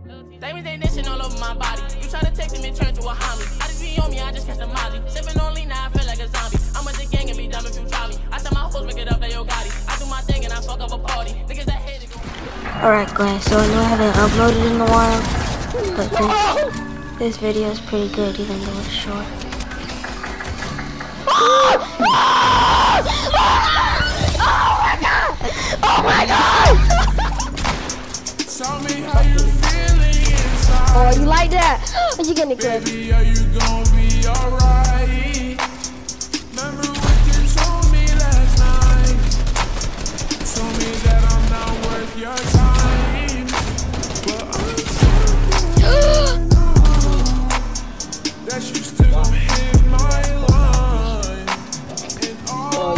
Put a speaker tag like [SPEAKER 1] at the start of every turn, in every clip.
[SPEAKER 1] Diamonds ain't nation all over my body. You try to take them and turn to a homie. I just be on me, I just catch the molly. Sipping on lean, now I feel like a zombie. I'm with the gang and be dumb if you try me. I tell my hoes make it up, they yo Gotti. I do my thing and I fuck up a party. Niggas that hate it go.
[SPEAKER 2] Alright guys, so I know I haven't uploaded in a while, but this video is pretty good even though it's short.
[SPEAKER 3] Oh my god!
[SPEAKER 1] Tell me how you feeling inside.
[SPEAKER 3] Oh, you like that? Are you getting good?
[SPEAKER 1] Baby, are you gonna be alright? Remember what you told me last night? Told me that I'm not worth your time. But I'm sorry that you still hit my line. And all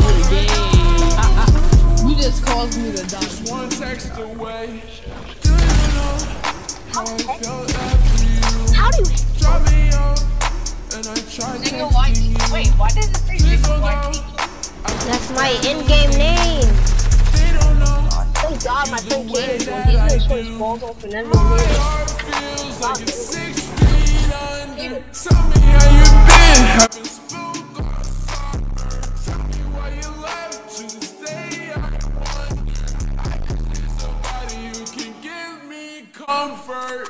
[SPEAKER 4] you just caused me to die.
[SPEAKER 1] just one text away. Do you know how I felt after you?
[SPEAKER 3] How do you?
[SPEAKER 1] Drop me off, and I tried texting you.
[SPEAKER 4] Wait, why does it say
[SPEAKER 1] Please don't go.
[SPEAKER 2] That's my in-game name.
[SPEAKER 1] They don't know.
[SPEAKER 3] Thank God my friend came here. He's gonna show his balls off and
[SPEAKER 1] My
[SPEAKER 3] everything.
[SPEAKER 1] heart feels like it's 6 feet under. Tell me how you been. Haven't spoken all summer. Tell me why you left Tuesday. I wonder. I need somebody who can give me comfort.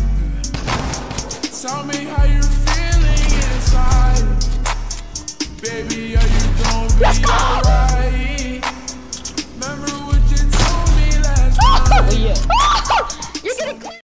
[SPEAKER 1] Tell me how you feeling inside. Baby, are you gonna be alright? Remember what you told me last night?
[SPEAKER 4] Oh yeah.